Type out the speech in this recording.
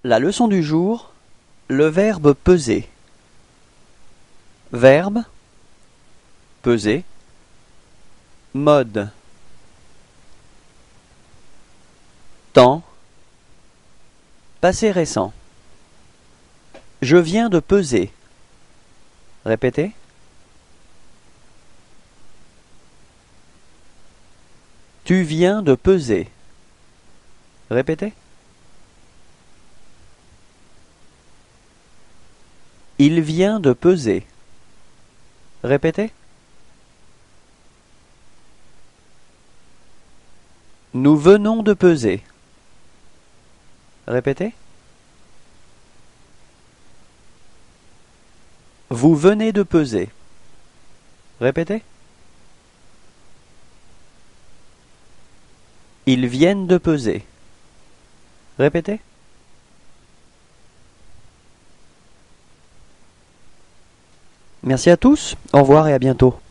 La leçon du jour, le verbe peser. Verbe, peser. Mode. Temps, passé récent. Je viens de peser. Répétez. Tu viens de peser. Répétez. Il vient de peser. Répétez. Nous venons de peser. Répétez. Vous venez de peser. Répétez. Ils viennent de peser. Répétez. Merci à tous, au revoir et à bientôt.